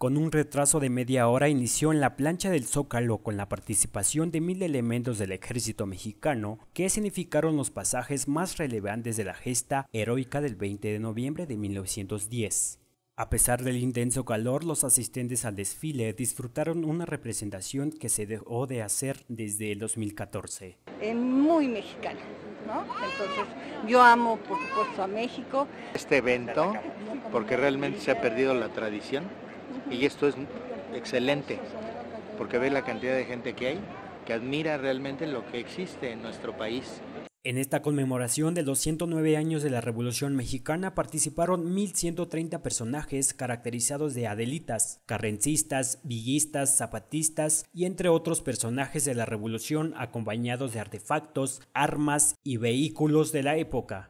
Con un retraso de media hora inició en la plancha del Zócalo con la participación de 1000 elementos del ejército mexicano que significaron los pasajes más relevantes de la gesta heroica del 20 de noviembre de 1910. A pesar del intenso calor, los asistentes al desfile disfrutaron una representación que se dejó de hacer desde el 2014. Muy mexicana, ¿no? Entonces, yo amo, por supuesto, a México. Este evento, porque realmente se ha perdido la tradición, y esto es excelente, porque ve la cantidad de gente que hay, que admira realmente lo que existe en nuestro país. En esta conmemoración de los 109 años de la Revolución Mexicana participaron 1130 personajes caracterizados de adelitas, carrancistas, villistas, zapatistas y entre otros personajes de la Revolución acompañados de artefactos, armas y vehículos de la época.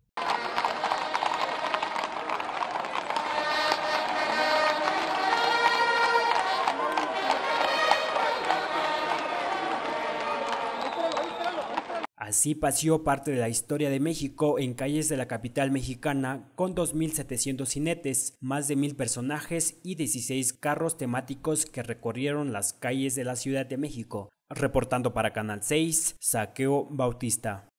Así paseó parte de la historia de México en calles de la capital mexicana con 2700 jinetes, más de 1000 personajes y 16 carros temáticos que recorrieron las calles de la Ciudad de México. Reportando para Canal 6, Saqueo Bautista.